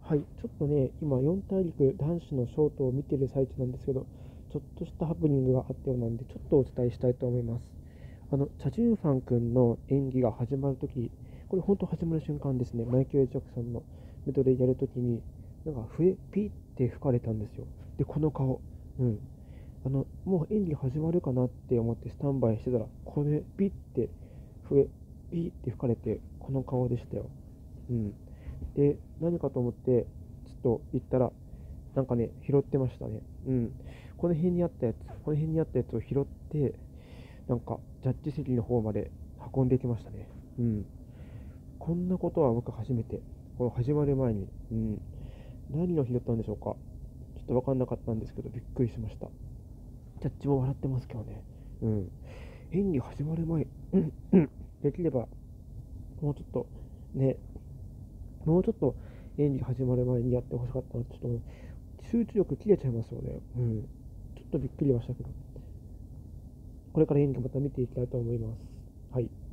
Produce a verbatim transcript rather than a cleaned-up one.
はい、ちょっとね、今、四大陸男子のショートを見てる最中なんですけど、ちょっとしたハプニングがあったようなんで、ちょっとお伝えしたいと思います。あの、チャ・ジュンファン君の演技が始まるとき、これ本当始まる瞬間ですね、マイケル・ジャクソンのメドレーやるときに、なんか笛、ピーって吹かれたんですよ。で、この顔、うん。あの、もう演技始まるかなって思ってスタンバイしてたら、これ、ピッて笛、ピーって吹かれて、この顔でしたよ。うん。で、何かと思って、ちょっと行ったら、なんかね、拾ってましたね。うん。この辺にあったやつ、この辺にあったやつを拾って、なんか、ジャッジ席の方まで運んできましたね。うん。こんなことは僕初めて、この始まる前に、うん。何を拾ったんでしょうか。ちょっとわかんなかったんですけど、びっくりしました。ジャッジも笑ってますけどね。うん。演技始まる前、うん、うん。できれば、もうちょっと、ね、もうちょっと演技始まる前にやってほしかったな。ちょっと集中力切れちゃいますよね。うん。ちょっとびっくりはしたけど。これから演技また見ていきたいと思います。はい。